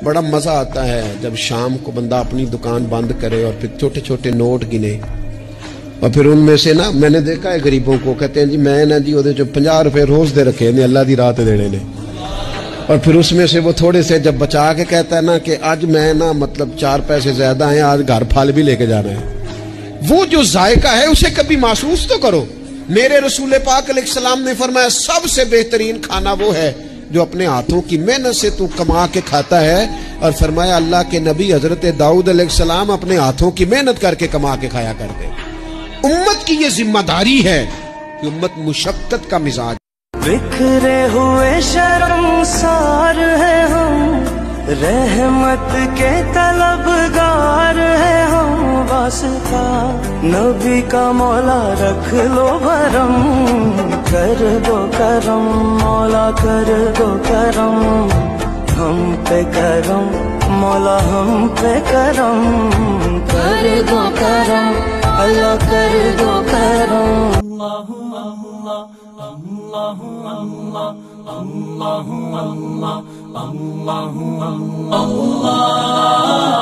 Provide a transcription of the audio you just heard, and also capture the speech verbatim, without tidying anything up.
بڑا مزہ آتا ہے جب شام کو بندہ اپنی دکان بند کرے اور پھر چھوٹے چھوٹے نوٹ گنے، اور پھر ان میں سے نا میں نے دیکھا ہے غریبوں کو کہتے ہیں جی میں نا جی وہ جو پنجا روپے روز دے رکھے نے اللہ دی رات دینے نے، اور پھر اس میں سے وہ تھوڑے سے جب بچا کے کہتا ہے نا کہ آج میں نا مطلب چار پیسے زیادہ ہیں، آج گھر پھل بھی لے کے جانا ہے۔ وہ جو ذائقہ ہے اسے کبھی محسوس تو کرو۔ میرے رسول پاک علیہ السلام نے فرمایا سب سے بہترین کھانا وہ ہے جو اپنے ہاتھوں کی محنت سے تو کما کے کھاتا ہے، اور فرمایا اللہ کے نبی حضرت داؤد علیہ السلام اپنے ہاتھوں کی محنت کر کے کما کے کھایا کرتے۔ امت کی یہ ذمہ داری ہے کہ امت مشقت کا مزاج۔ بکھرے ہوئے شرمسار ہیں ہم، رحمت کے طلبگار ہیں ہم، واسطہ نبی کا مولا رکھ لو بھرم، کر دو کرم مولا کر دو کرم، ہم پہ کرم مولا ہم پہ کرم، کر دو کرم اللہ کر دو کرم۔ اللہ اللہ اللہ اللہ اللہ اللہ اللہ اللہ